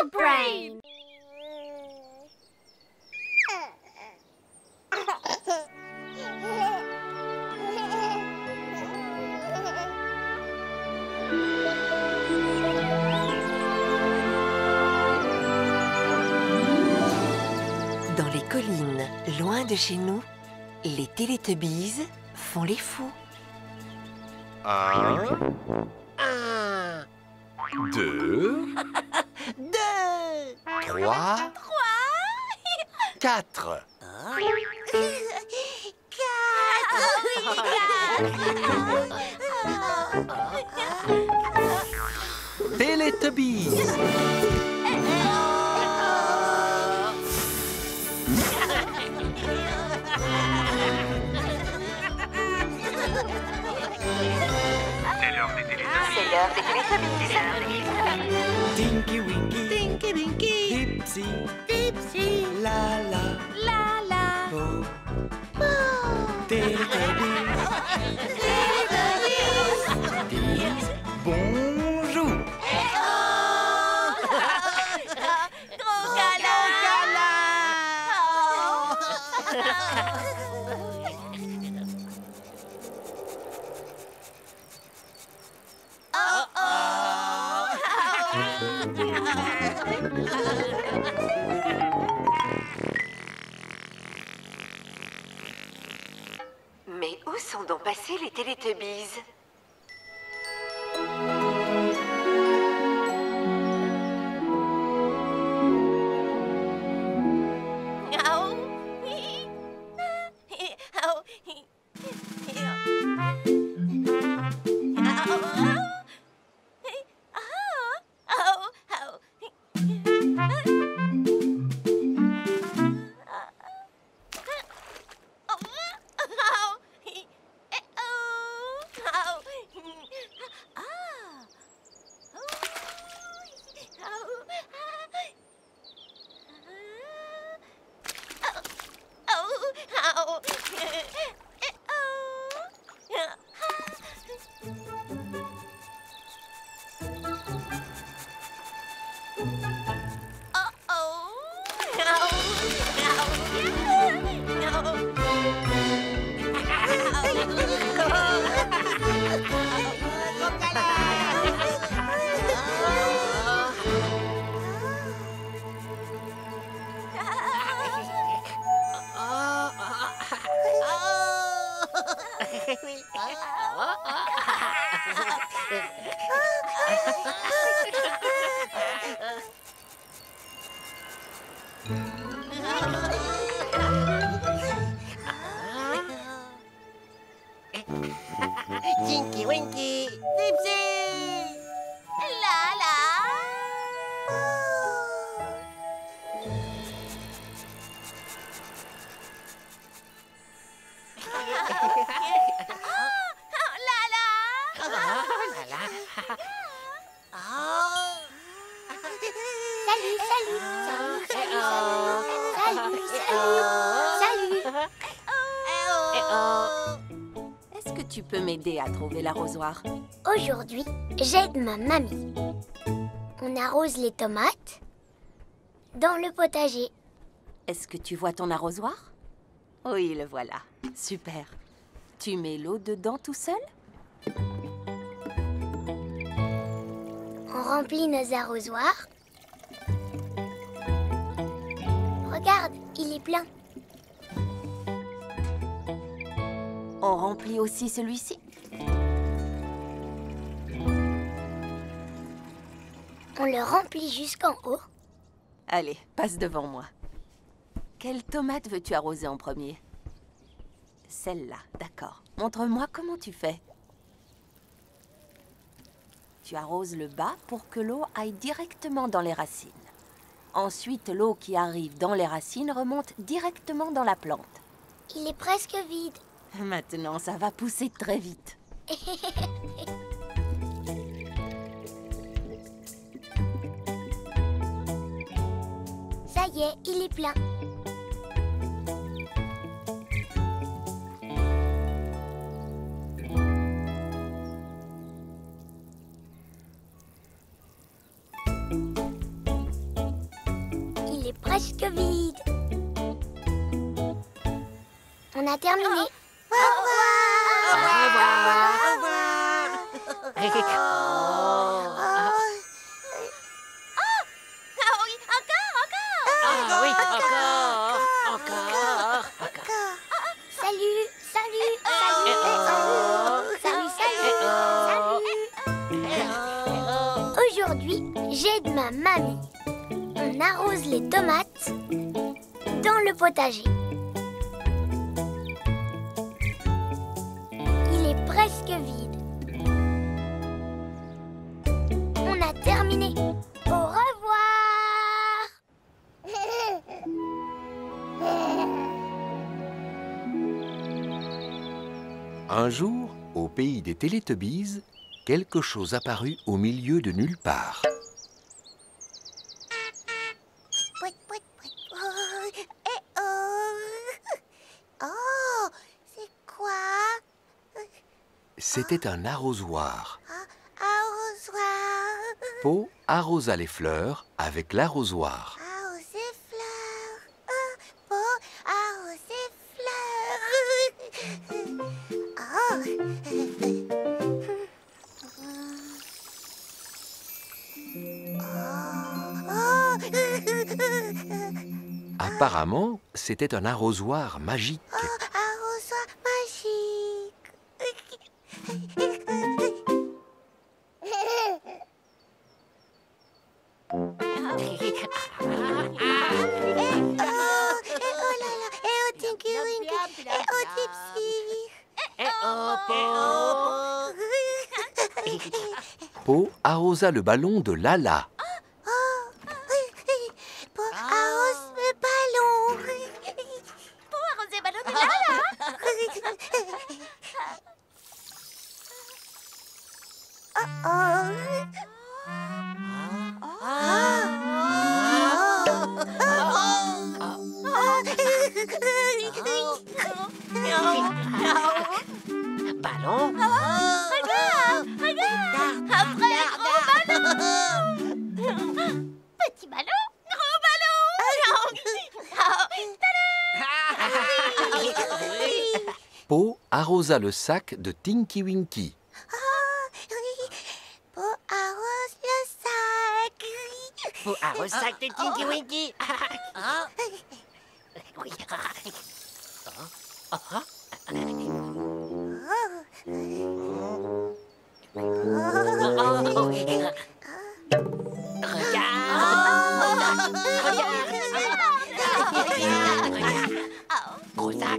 Dog Brain. Dans les collines, loin de chez nous, les Télétubbies font les fous. 1, 2, 3, 4. Télétubbies. C'est l'heure des Télétubbies. Tinky Winky, Tinky Winky. Dipsy, Dipsy. La La, La la. Bo, Télétubbies, disent bonjour. Gros câlin. Mais où sont donc passés les Télétubbies? Tinky Winky, Dipsy. La la. Est-ce que tu peux m'aider à trouver l'arrosoir? Aujourd'hui, j'aide ma mamie. On arrose les tomates dans le potager. Est-ce que tu vois ton arrosoir? Oui, le voilà. Super. Tu mets l'eau dedans tout seul? On remplit nos arrosoirs. Regarde, il est plein. On remplit aussi celui-ci? On le remplit jusqu'en haut. Allez, passe devant moi. Quelle tomate veux-tu arroser en premier? Celle-là, d'accord. Montre-moi comment tu fais. Tu arroses le bas pour que l'eau aille directement dans les racines. Ensuite, l'eau qui arrive dans les racines remonte directement dans la plante. Il est presque vide. Maintenant, ça va pousser très vite. Ça y est, il est plein. presque vide. On a terminé. Au revoir. Ah oui, encore. Ah oui, encore. Salut, salut, salut, salut. Aujourd'hui, j'aide ma mamie. On arrose les tomates dans le potager. Il est presque vide. On a terminé. Au revoir. Un jour, au pays des Télétubbies, quelque chose apparut au milieu de nulle part. Oh, c'est quoi? C'était un arrosoir. Arrosoir. Po arrosa les fleurs avec l'arrosoir. Arroser fleurs. Pour arroser fleurs. Apparemment, c'était un arrosoir magique. Arrosoir magique. Tinky Winky, Dipsy. Po arrosa le ballon de Lala. Pour arroser le ballon. Pour arroser le ballon de Lala. Ballon. Regarde. Après, gros ballon. Petit ballon, gros ballon. Po arrosa le sac de Tinky Winky. Pour arroser le sac. Pour arroser le sac de Tinky Winky. Gros sac.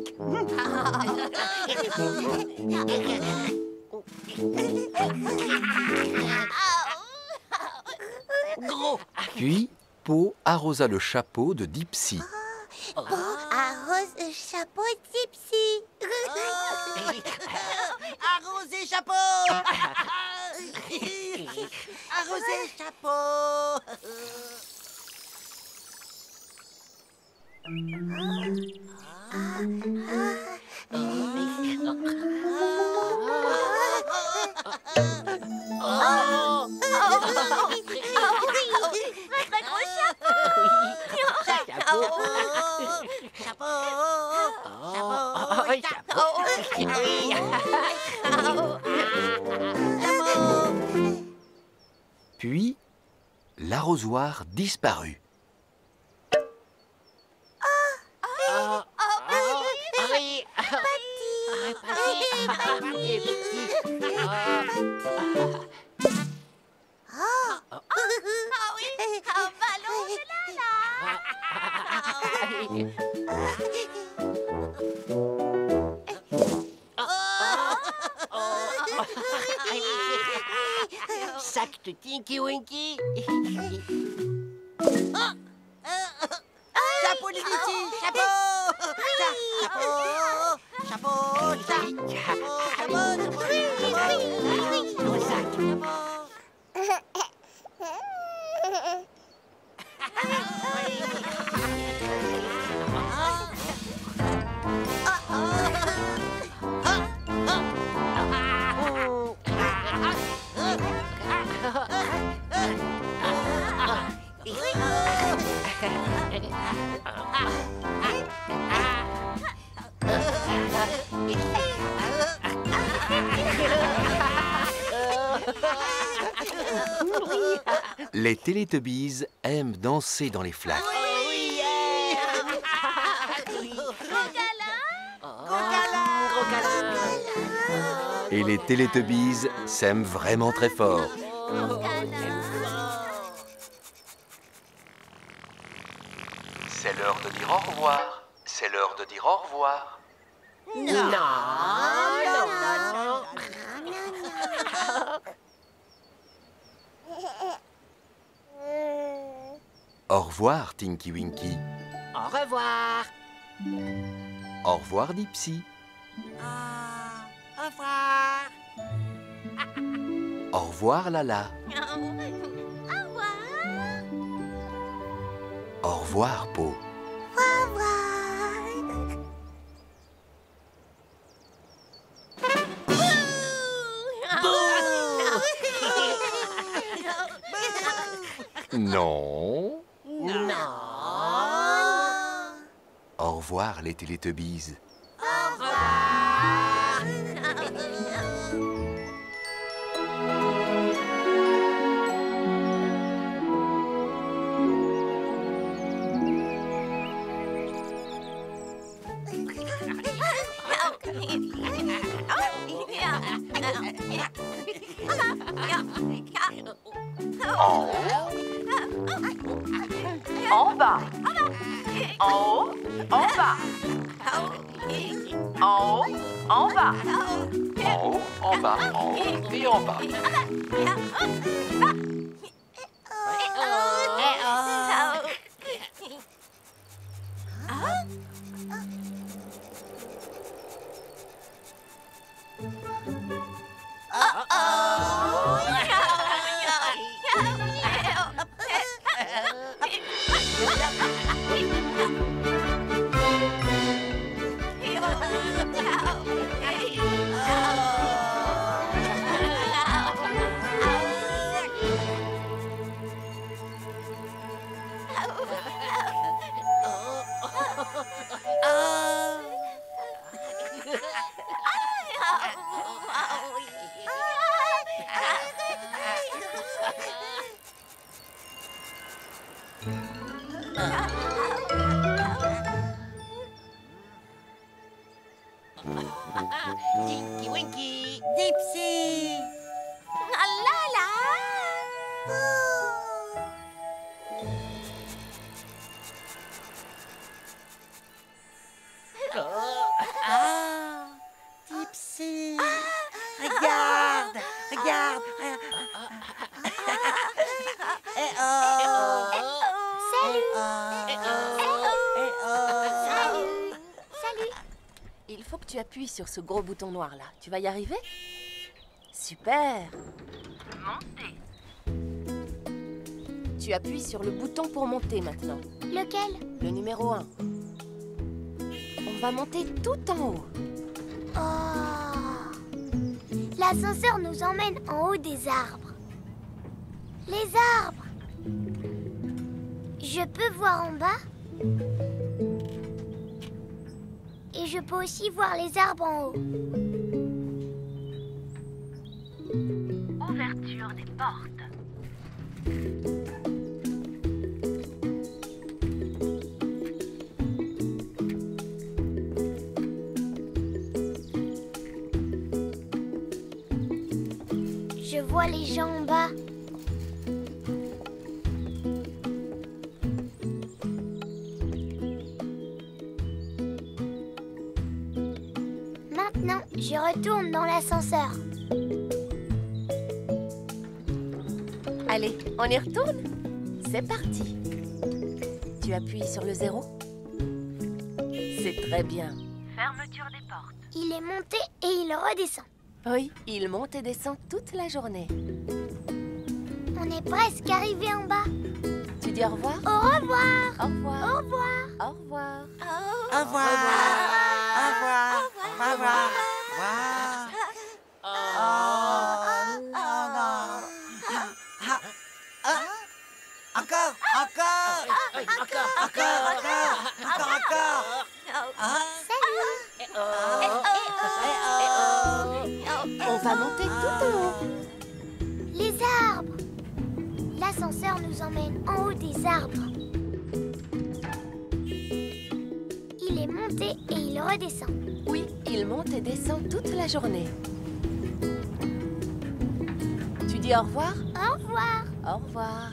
Gros. Puis, Po arrosa le chapeau de Dipsy. Arrose le chapeau Dipsy. Arroser chapeau. Arroser chapeau. Très gros chapeau. Puis, l'arrosoir disparut. Un ballon de Lala. Sac de Tinky Winky. Chapeau de Dipsy, chapeau. Chapeau. Les Télétubbies aiment danser dans les flaques. Et les Télétubbies s'aiment vraiment très fort. C'est l'heure de dire au revoir. C'est l'heure de dire au revoir. Au revoir, Tinky Winky. Au revoir. Au revoir, Dipsy. Au revoir. Au revoir, Lala. Au revoir, Po. Au revoir. Non. Non. Au revoir, les Télétubbies. En haut, En bas. En haut, en bas. En haut, en bas. en haut, en bas, en haut et en bas. Tinky Winky. Dipsy. Dipsy. Regarde. Regarde. Salut. Il faut que tu appuies sur ce gros bouton noir là. Tu vas y arriver? Super. Monter. Tu appuies sur le bouton pour monter maintenant. Lequel? Le numéro 1. On va monter tout en haut. Oh. L'ascenseur nous emmène en haut des arbres. Les arbres. Je peux voir en bas. Et je peux aussi voir les arbres en haut. Ouverture des portes. Je vois les gens en bas. Maintenant, je retourne dans l'ascenseur. Allez, on y retourne? C'est parti. Tu appuies sur le 0. C'est très bien. Fermeture des portes. Il est monté et il redescend. Oui, il monte et descend toute la journée. On est presque arrivé en bas. Tu dis au revoir? Au revoir. Au revoir. Au revoir. Au revoir. Au revoir. Au revoir. Au revoir. Encore. Salut. On va monter tout en haut. Les arbres. L'ascenseur nous emmène en haut des arbres. Il est monté et il redescend. Oui, il monte et descend toute la journée. Tu dis au revoir? Au revoir. Au revoir.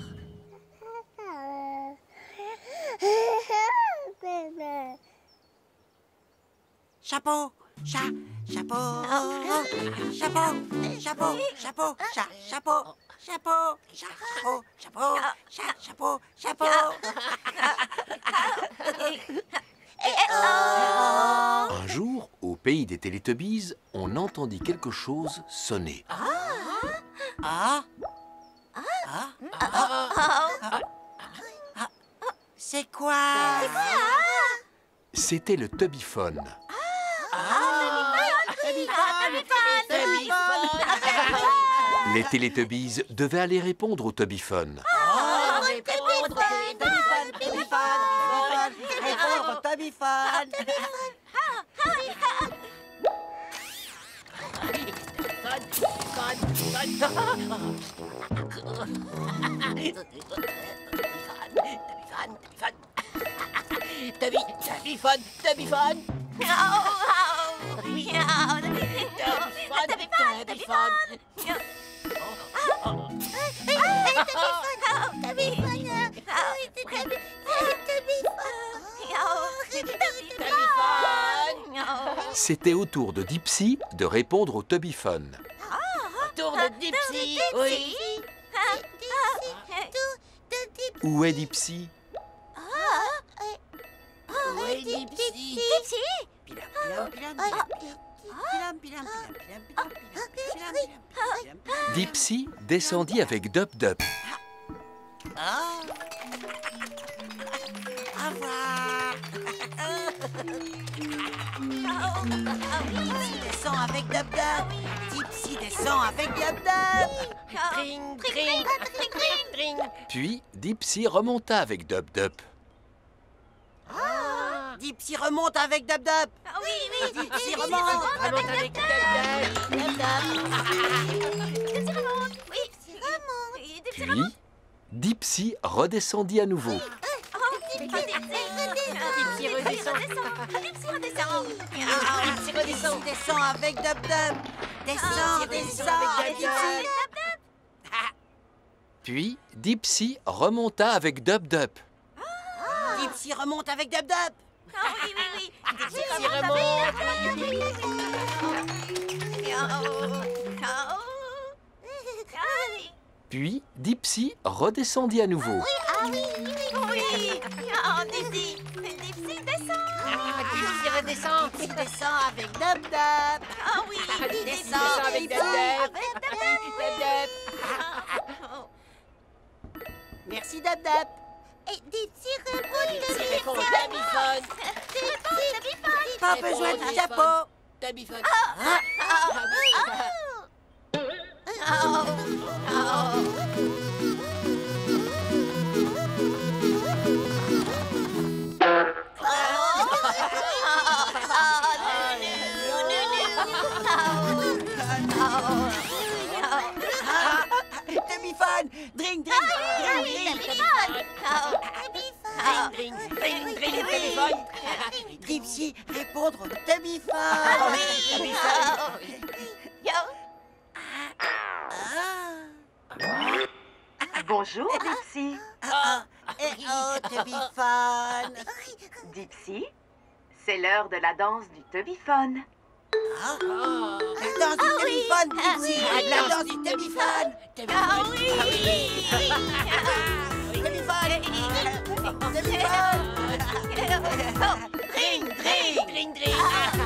Chapeau, chapeau, chapeau, chapeau, chapeau, chapeau, chapeau, chapeau, chapeau. Un jour, au pays des Télétubbies, on entendit quelque chose sonner. C'est quoi? C'était le Tubbyphone. Les Télétubbies devaient aller répondre au Tubbyphone. C'était au tour de Dipsy de répondre au Tubbyphone. Tour de Dipsy. Oui. Où est Dipsy? Où est Dipsy? Dipsy descendit avec Dub Dub. Au revoir. Dipsy descend avec Dub Dub. Dipsy descend avec Dub Dub. Tring, tring, tring, tring. Puis Dipsy remonta avec Dub Dub. Dipsy remonte avec Dub Dub. Oui. Dipsy remonte. Remonte avec Dub Dub. Dipsy remonte. Oui, Dipsy remonte. Dipsy remonte. Puis Dipsy redescendit à nouveau. Dipsy redescend. Dipsy redescend. Dipsy descend avec Dub Dub. Descend avec Dub Dub. Puis Dipsy remonta avec Dub Dub. Dipsy remonte avec Dub Dub. Oui. Dipsy remonte. Puis Dipsy redescendit à nouveau. Oui. Dipsy descend. Dipsy redescend. Dipsy descend avec Dub Dub. Oui. Descend avec Dub Dub. Merci Dub Dub. Et Dipsy répond Répond Tubbyphone. Tubbyphone. Pas besoin de chapeau. Tubbyphone. Tubbyphone. Drink, drink, Tubbyphone. Dipsy répondre au Tubbyphone. Bonjour, Dipsy. Tubbyphone. Dipsy, c'est l'heure de la danse du Tubbyphone. La danse du Tubbyphone, Dipsy. La danse du Tubbyphone. Tubbyphone. Ring, ring, ring.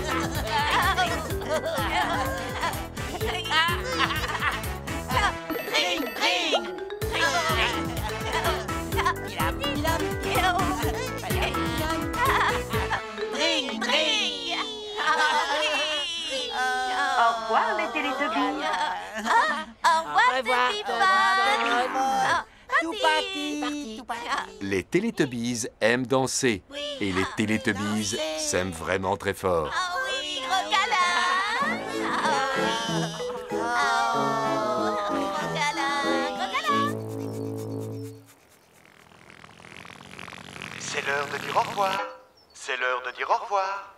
Ring, ring. Ring, ring. Au revoir, les Télétubbies. Au revoir, Tubbyphone. Tout parti. Les Télétubbies aiment danser. Et les Télétubbies s'aiment vraiment très fort. Oui. C'est l'heure de dire au revoir. C'est l'heure de dire au revoir.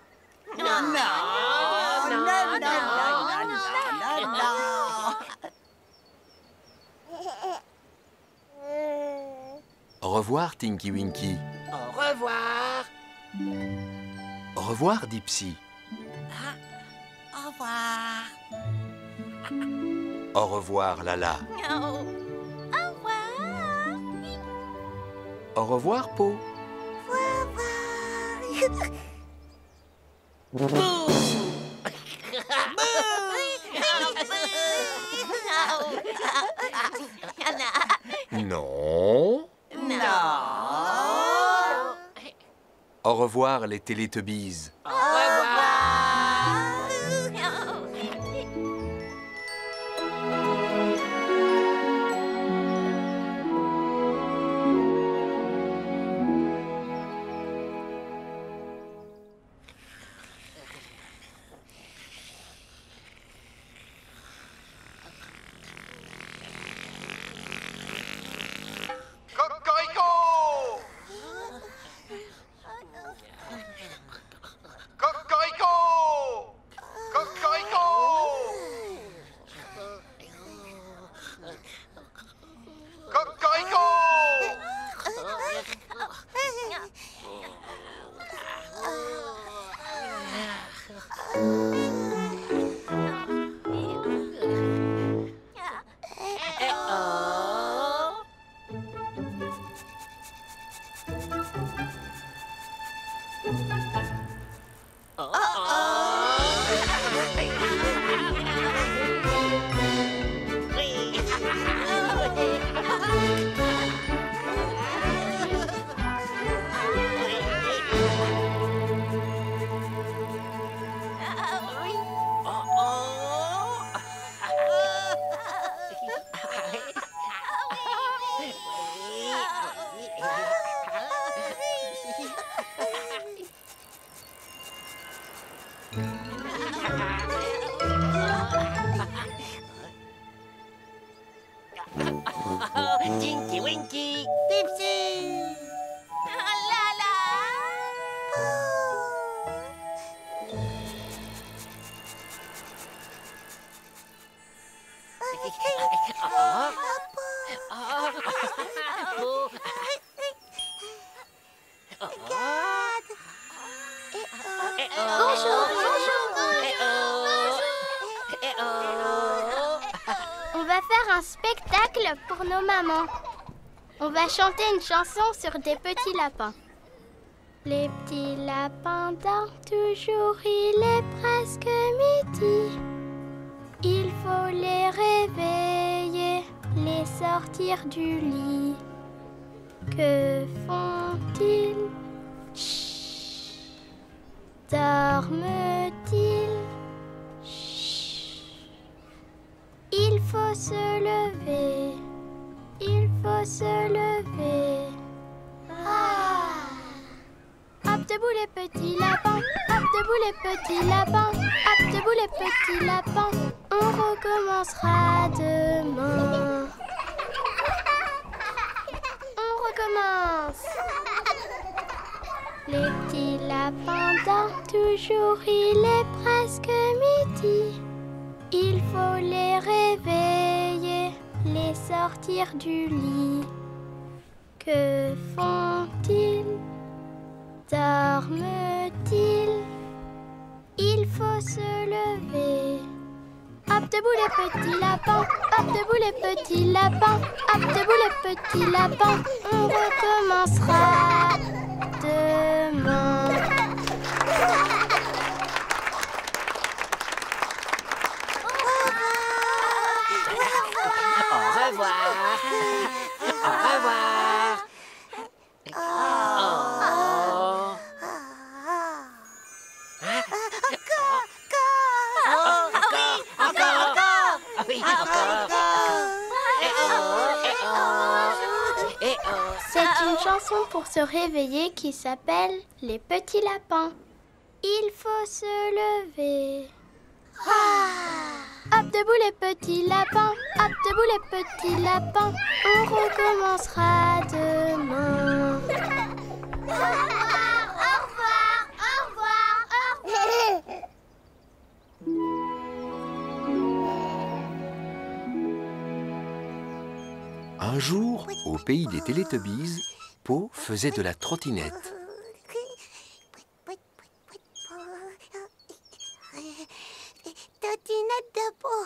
Au revoir, Tinky Winky. Au revoir. Au revoir, Dipsy. Au revoir. Au revoir, Lala. Au revoir, Po. Non. Au revoir, les Télétubbies. Au revoir. Cocorico! Cocorico! Cocorico! Cocorico! Tinky Winky, Dipsy. On va faire un spectacle pour nos mamans. On va chanter une chanson sur des petits lapins. Les petits lapins dorment toujours, il est presque midi. Il faut les réveiller, les sortir du lit. Que font-ils? Chut. Dorment-ils? Chut. Il faut se lever, il faut se lever. Hop debout les petits lapins, hop debout les petits lapins, hop debout les petits lapins. On recommencera demain. On recommence. Les petits lapins dorment toujours, il est presque midi. Il faut les réveiller, les sortir du lit. Que font-ils? Dorment-ils? Il faut se lever. Hop debout les petits lapins, hop debout les petits lapins, hop debout les petits lapins. On recommencera demain. Au revoir. Au revoir. C'est une chanson pour se réveiller qui s'appelle Les petits lapins. Il faut se lever. debout les petits lapins, hop debout les petits lapins, on recommencera demain. Au revoir, au revoir, au revoir. Un jour, au pays des Télétubbies, Po faisait de la trottinette. Trottinette de peau.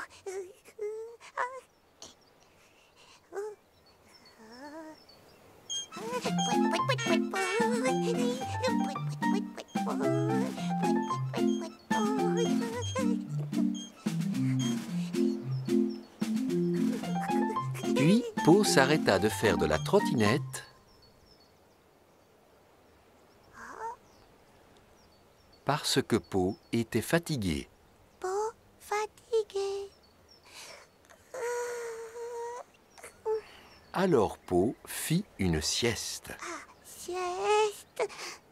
Puis, Po s'arrêta de faire de la trottinette parce que Po était fatigué. Po fatigué. Alors Po fit une sieste. Sieste.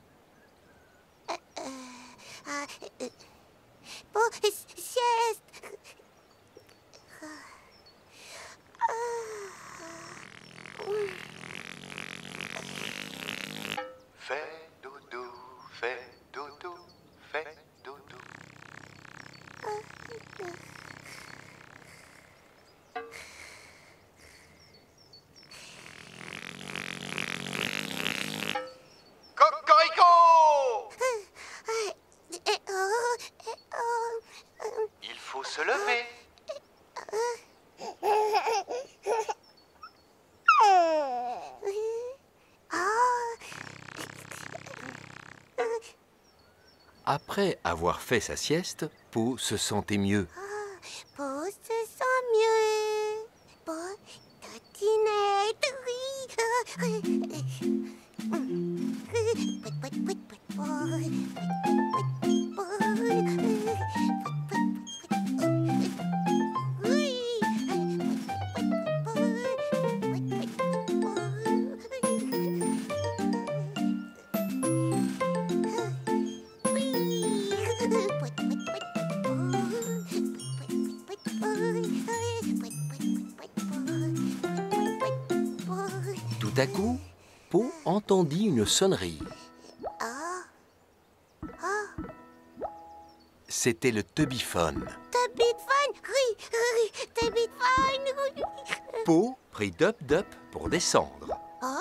Po sieste. Fais dodo, fais dodo, fais dodo. Cocorico! Il faut se lever. Après avoir fait sa sieste, Po se sentait mieux. Po se sent mieux. Po trottinette, Tout à coup, Po entendit une sonnerie. C'était le Tubbyphone. Po prit Dup Dup pour descendre.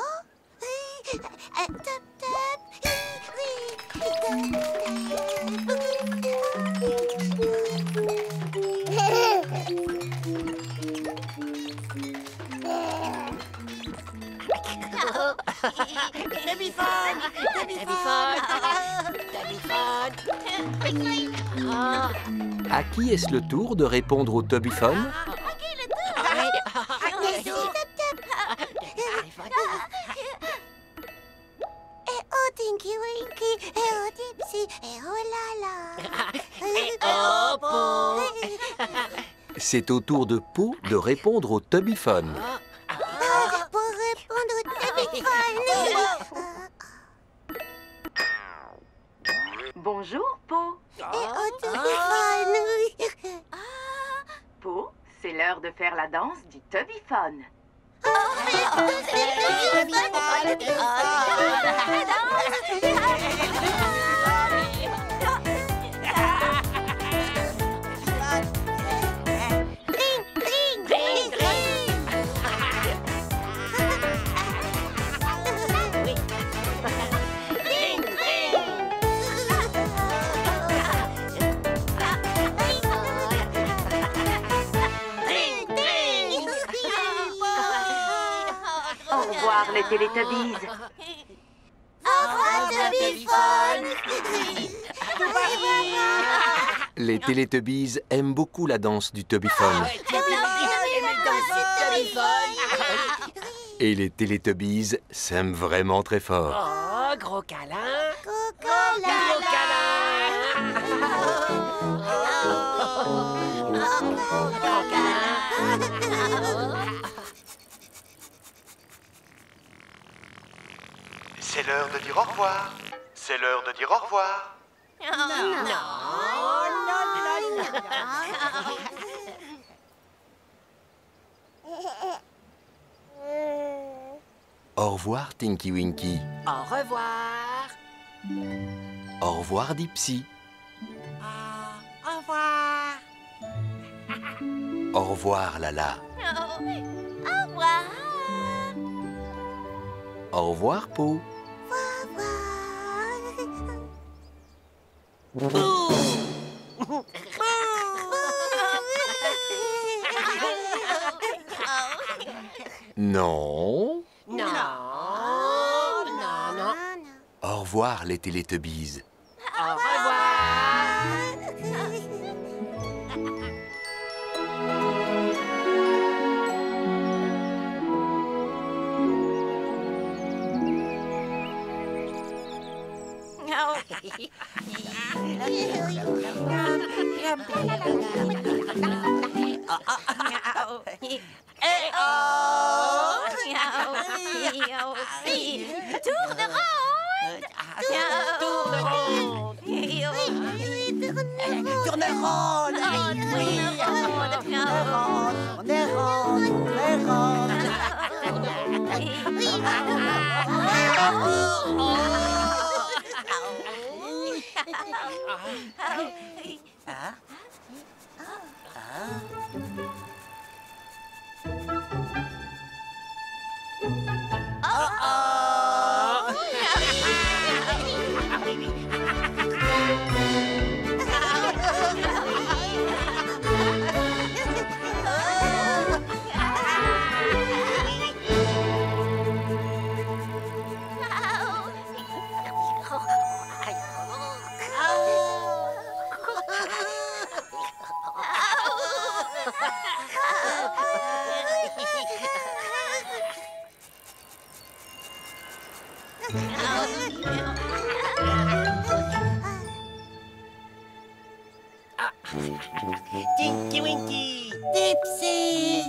À qui est-ce le tour de répondre au Tubbyphone? Tinky Winky, et oh Dipsy, et oh Lala. Oh, Po. C'est au tour de Po de répondre au Tubbyphone. Pour répondre au téléphone. Bonjour, Po. Et au téléphone. Po, c'est l'heure de faire la danse du Tubbyphone. Au revoir, les Télétubbies. Les Télétubbies aiment beaucoup la danse du Tubbyphone. Et les Télétubbies s'aiment vraiment très fort. Oh, gros câlin. Gros câlin. C'est l'heure de dire au revoir. C'est l'heure de dire au revoir. Au revoir, Tinky Winky. Au revoir. Au revoir, Dipsy. Au revoir. Au revoir, Lala. Au revoir. Au revoir, Po. Non. Non. Non, non. Au revoir, les Télétubbies. Au revoir. Tourne rond. Tinky Winky. Dipsy.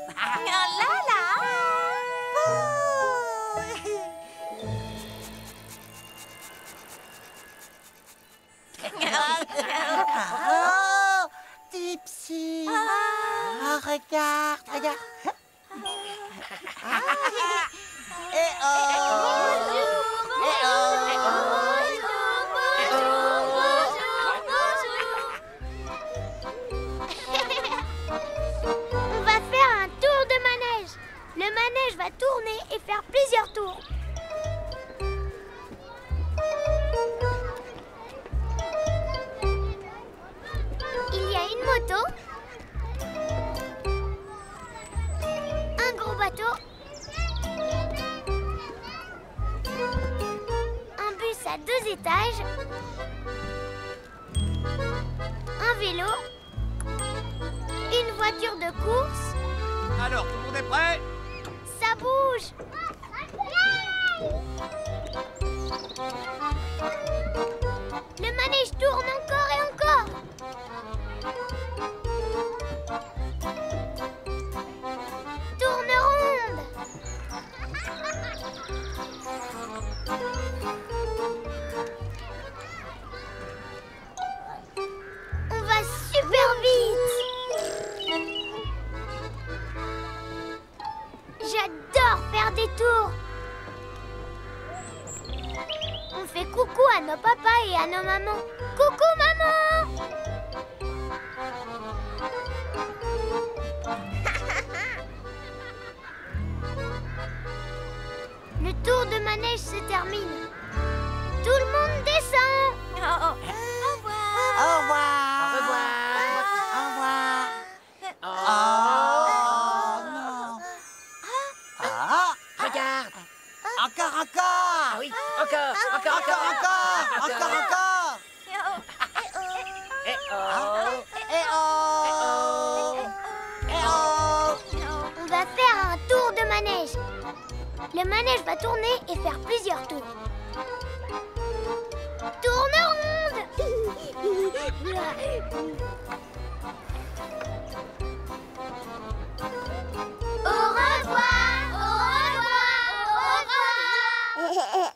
Oh, Dipsy. Oh, regarde, regarde. Eh oh. Eh On va faire un tour de manège. Le manège va tourner et faire plusieurs tours. Il y a une moto, un gros bateau, un bus à 2 étages, un vélo, une voiture de course. Alors, tout le monde est prêt? Ça bouge. Le manège tourne encore et encore. Tourne ronde. On va super vite. J'adore faire des tours. On fait coucou à nos papas et à nos mamans. Coucou maman! Le tour de manège se termine. Tout le monde descend. Au revoir. Au revoir. Au revoir. Au revoir. Oh. Oh non. Ah, Regarde. encore, encore. Ah oui, encore, encore, Encore, encore, encore, encore. Eh oh. Eh oh. Eh oh. On va faire un tour de manège. Le manège va tourner et faire plusieurs tours. Tourne ronde. Au revoir, au revoir, au revoir.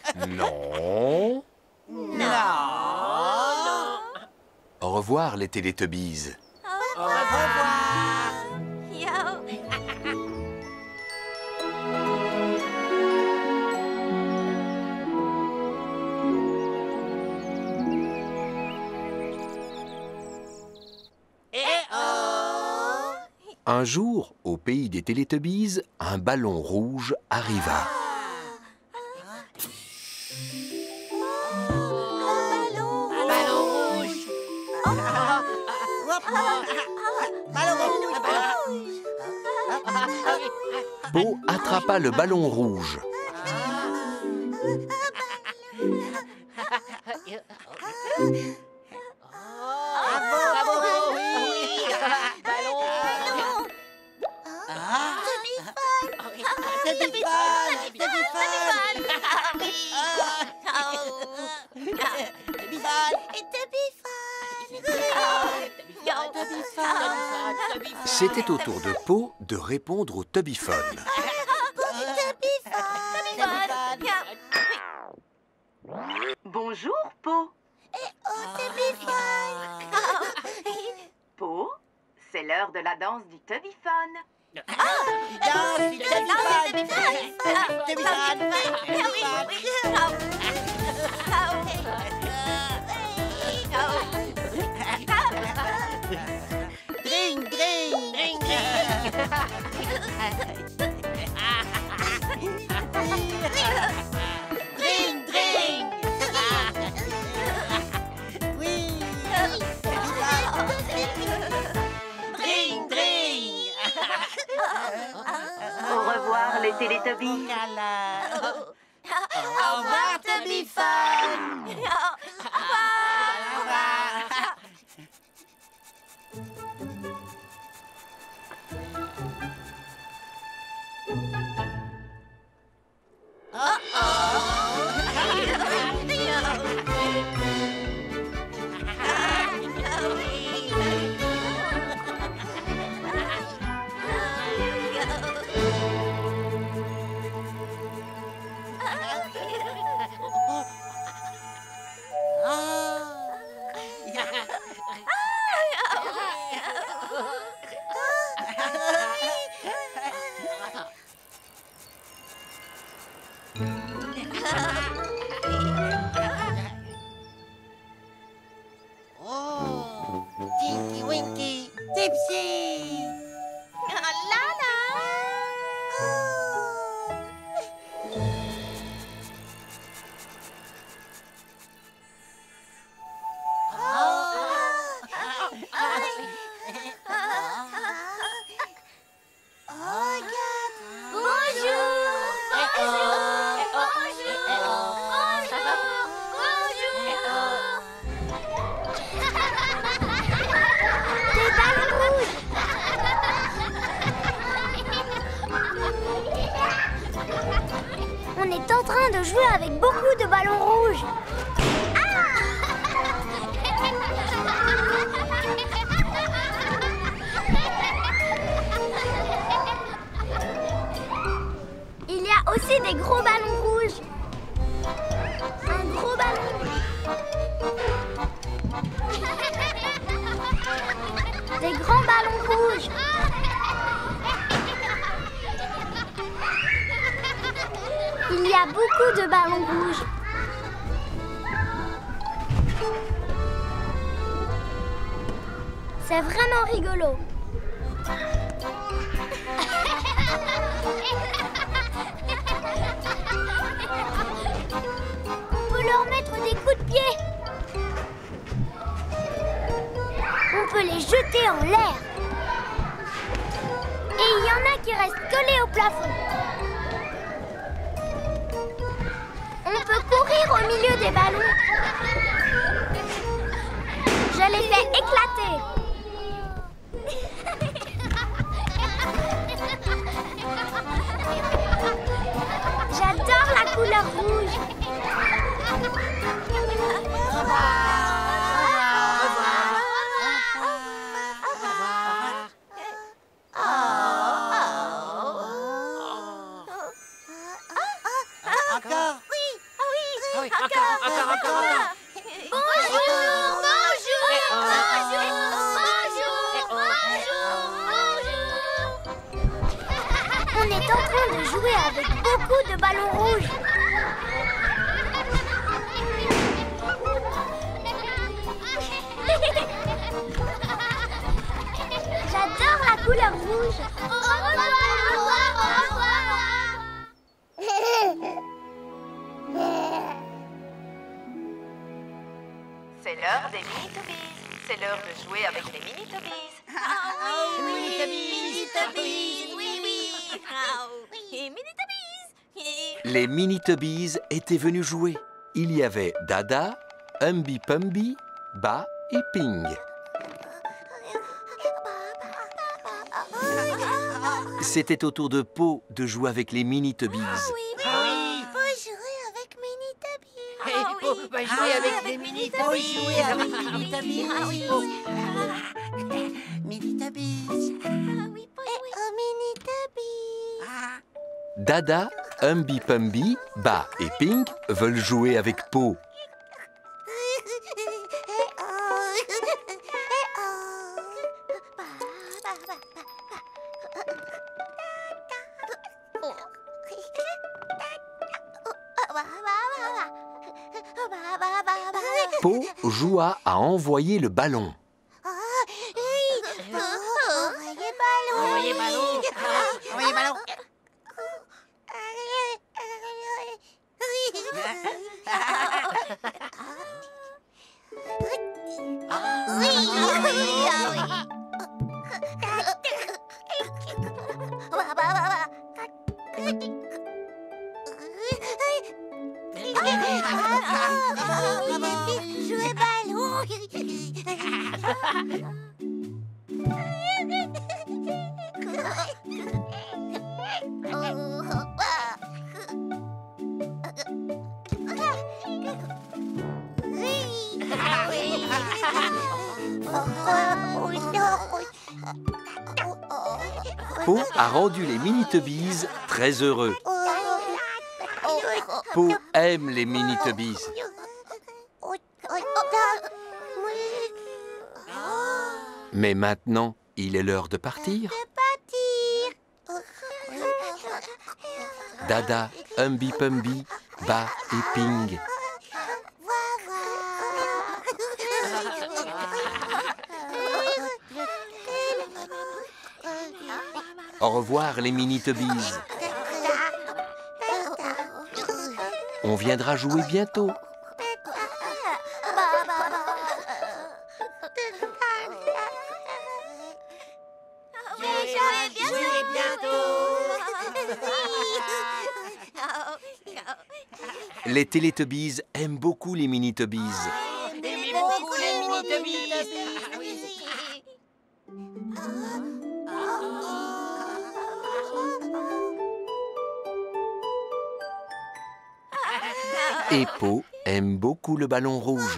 Non. Non. Au revoir les Télétubbies. Au revoir. Yo. Un jour, au pays des Télétubbies, un ballon rouge arriva. Ballon rouge. Ballon rouge. Po attrapa le ballon rouge. Bravo, oui. Ballon. C'était au tour de Po de répondre au Tubbyphone. Bonjour, Po. Po, c'est l'heure de la danse du Tubbyphone. Dring, dring, dring, dring, dring. Oui. Dring, dring. Au revoir, les Télétubbies. Au revoir, Tubbyphone. Au revoir. Oh, Tinky Winky, Tipsy. On est en train de jouer avec beaucoup de ballons rouges. Il y a aussi des gros ballons rouges. Un gros ballon. Des grands ballons rouges. Il y a beaucoup de ballons rouges. C'est vraiment rigolo. On peut leur mettre des coups de pied. On peut les jeter en l'air. Et il y en a qui restent collés au plafond. On peut courir au milieu des ballons. Je les fais éclater. J'adore la couleur rouge. Encore. Oui, jouer avec beaucoup de ballons rouges. J'adore la couleur rouge. Au revoir, au revoir, au revoir. C'est l'heure des Mini-Tobies. C'est l'heure de jouer avec les Mini-Tobies. Les Mini-Tobies étaient venus jouer. Il y avait Dada, Humby Pumby, Ba et Ping. C'était au tour de Po de jouer avec les Mini-Tobies. Va jouer avec les Mini-Tobies. Jouer avec les Mini-Tobies. Mini-Tobies. Dada, Humby Pumby, Ba et Ping veulent jouer avec Po. Po joua à envoyer le ballon. Envoyez ballon. Envoyez ballon. Jouer ballon. Po a rendu les Mini-Tobies très heureux. Po aime les Mini-Tobies. Mais maintenant, il est l'heure de partir. Dada, Humby Pumby, Ba et Ping. Au revoir les Mini-Tobies. On viendra jouer bientôt. Les Télétobies aiment beaucoup les Mini-Tobies. Aimez beaucoup les Mini-Tobies. Et Po aime beaucoup le ballon rouge.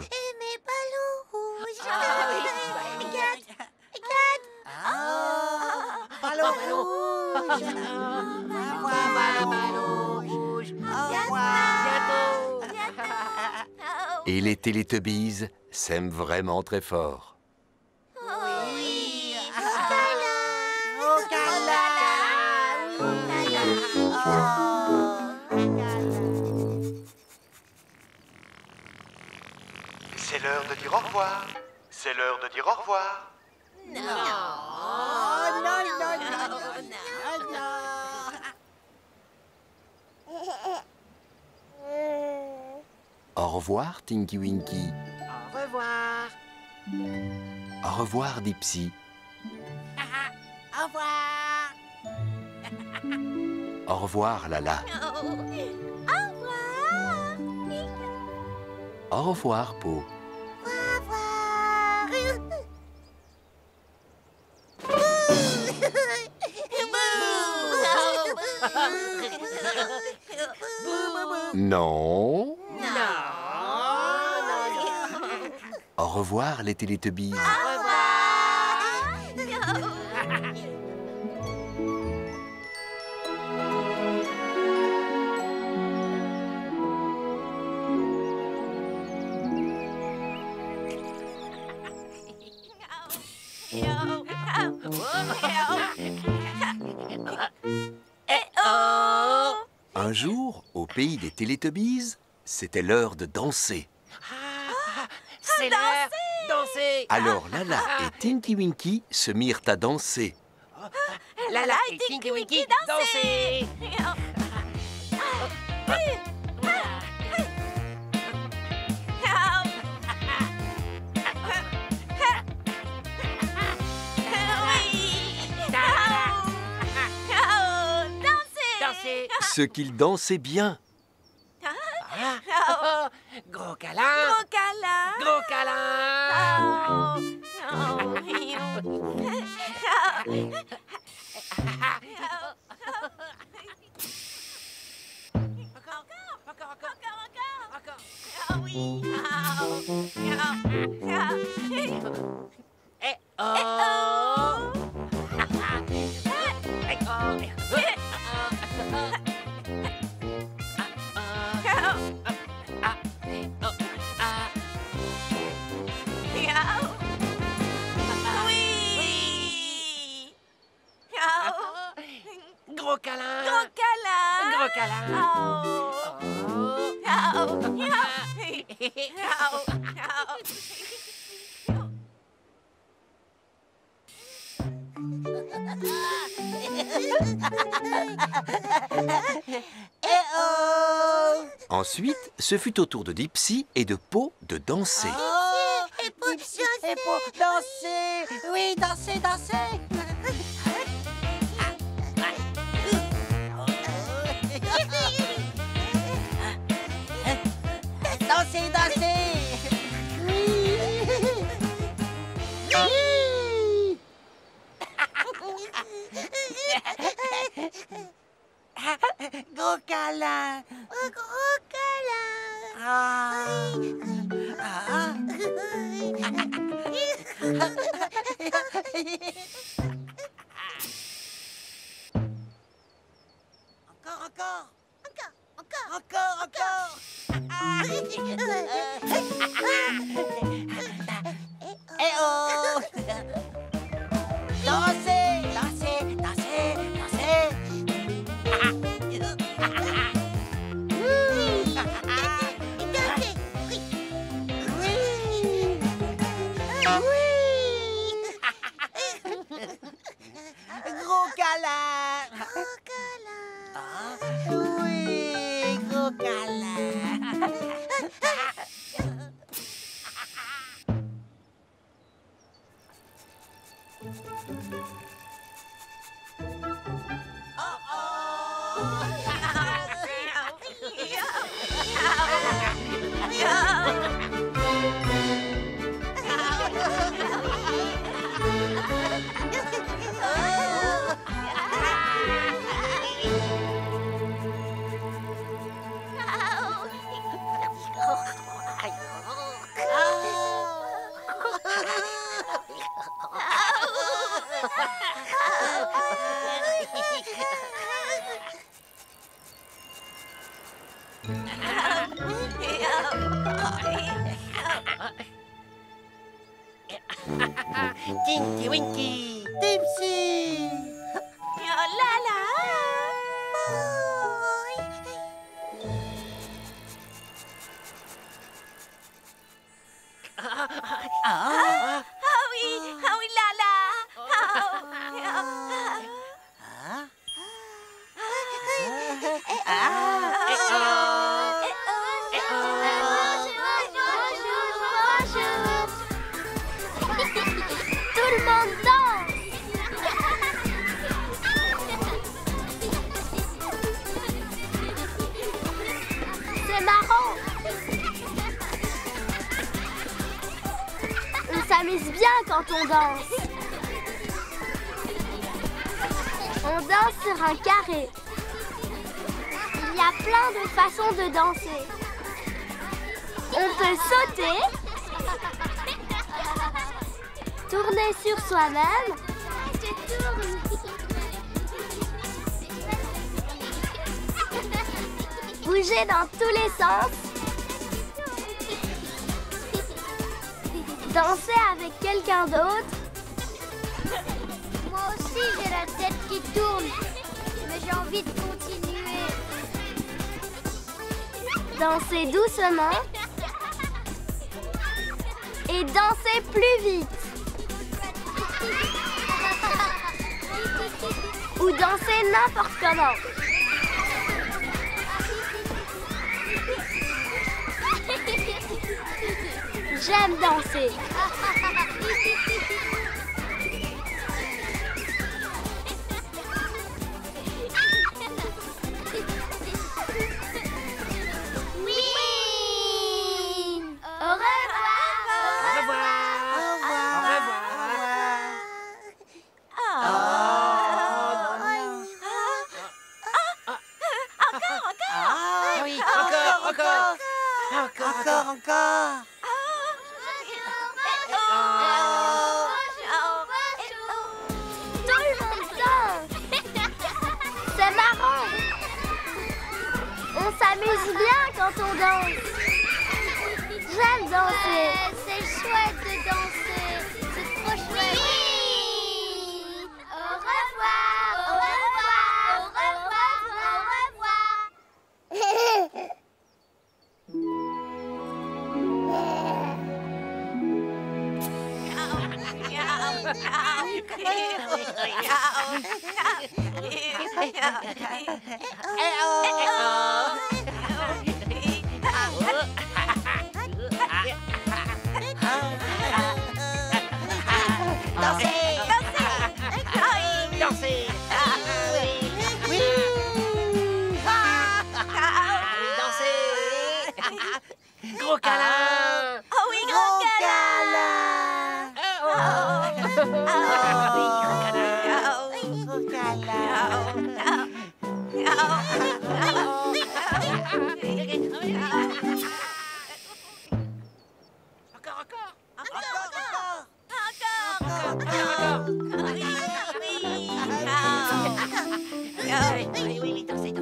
Ballon rouge. Au revoir, ballon rouge. Au revoir. Et les Télétobies s'aiment vraiment très fort. Oui. Au câlin. C'est l'heure de dire au revoir. C'est l'heure de dire au revoir. Non, non, non, non. Au revoir, Tinky Winky. Au revoir. Au revoir, Dipsy. Au revoir. Au revoir, Lala. Au revoir, Po. Non. Au revoir, les Télétobies. Eh oh! Un jour, au pays des Télétobies, c'était l'heure de danser. C'est l'heure de danser. Alors Lala et Tinky Winky se mirent à danser. Lala et Tinky Winky, dansez. Ce qu'ils dansaient bien. Gros câlin. Gros câlin. Gros câlin. Gros câlin. Gros câlin. Gros câlin. Ensuite, ce fut au tour de Dipsy et de Po de danser. Et pour danser. Oui, danser, danser. Danser, danser. Oui. Gros câlin. Gros câlin. Encore. Eh oh. Danser. Gros câlin. Oui, gros câlin. Tinky Winky. Dipsy. Lala. Ah oui, Lala. Tout le monde danse. C'est marrant. On s'amuse bien quand on danse. On danse sur un carré. Il y a plein de façons de danser. On peut sauter, tourner sur soi-même, bouger dans tous les sens, danser avec quelqu'un d'autre. Moi aussi j'ai la tête qui tourne, mais j'ai envie de continuer. Dansez doucement. Et dansez plus vite. Ou dansez n'importe comment. J'aime danser. Oui! Au revoir! Au revoir. Encore. Tout le monde danse. C'est marrant. On s'amuse bien quand on danse. J'aime danser. C'est chouette de danser. C'est trop chouette. Oui. Au revoir. Au revoir. Au revoir. Au revoir. Gros câlin. Oh oui, gros câlin. Oui, dansez.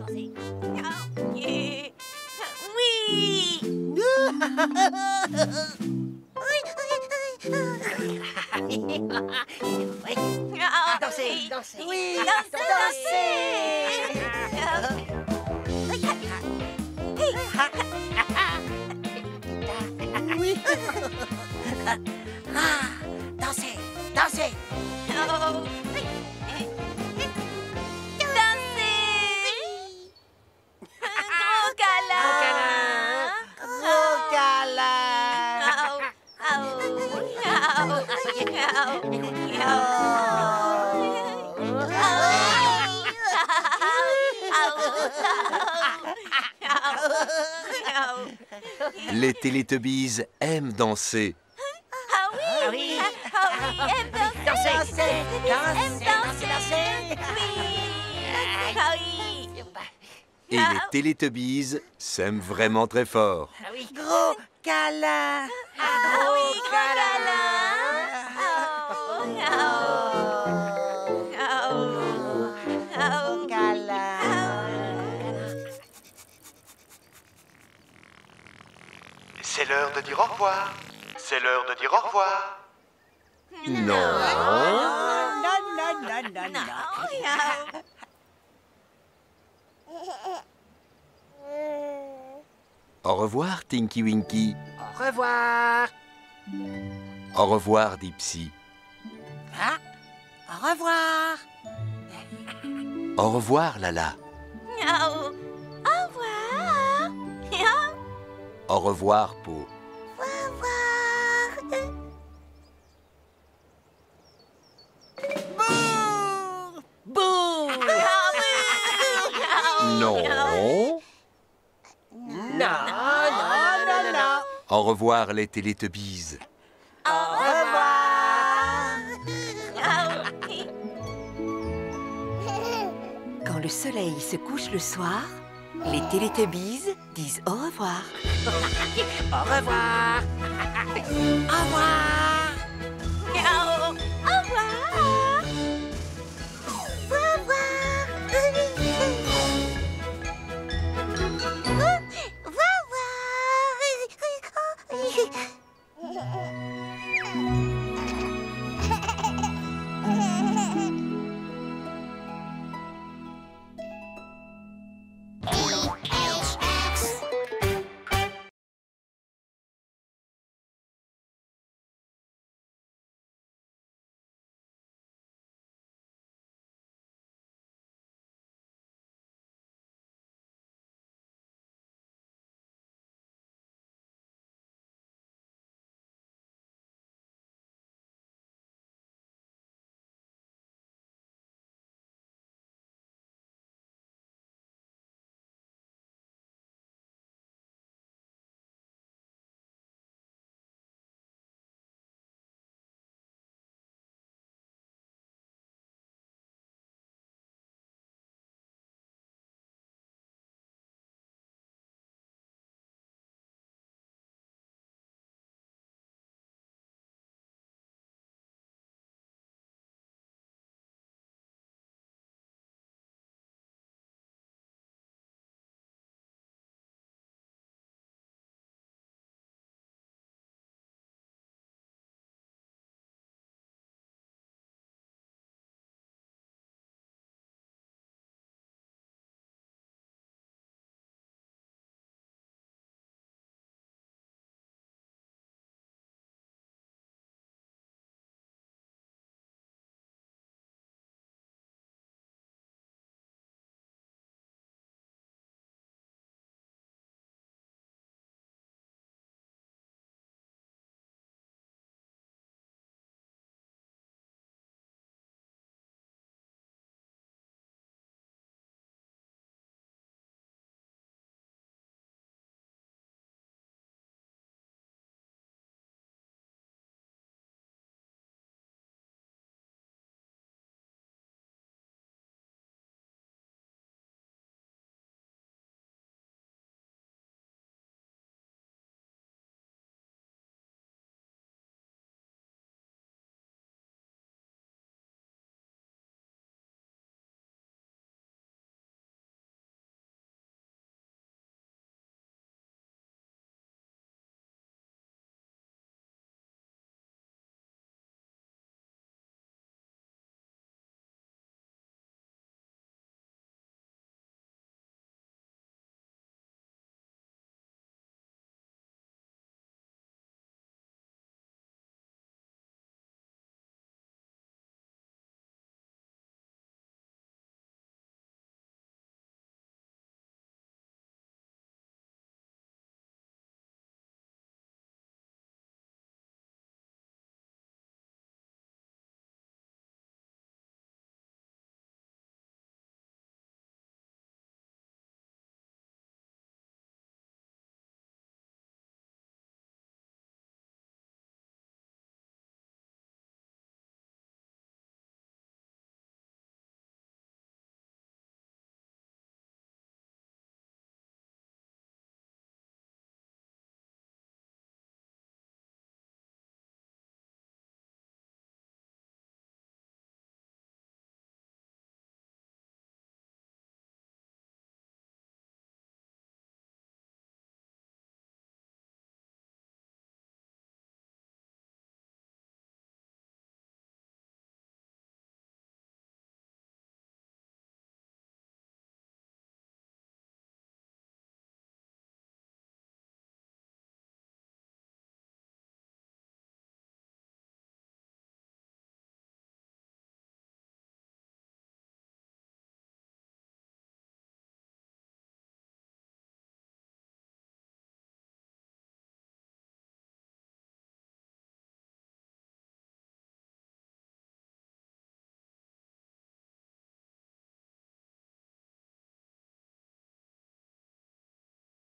Dansez. Oui, Oui. Dansez. Dansez. Gros câlin. Gros câlin. Les Télétubbies aiment danser. Et les Télétubbies s'aiment vraiment très fort. Gros câlin. C'est l'heure de dire au revoir. C'est l'heure de dire au revoir. Non. Non. Au revoir, Tinky Winky. Au revoir. Au revoir, Dipsy. Au revoir. Au revoir, Lala. Au revoir. Au revoir, Po. Bouh. Non. Non. Au revoir, les Télétubbies. Au revoir. Quand le soleil se couche le soir, les Télétubbies disent au revoir. Au revoir.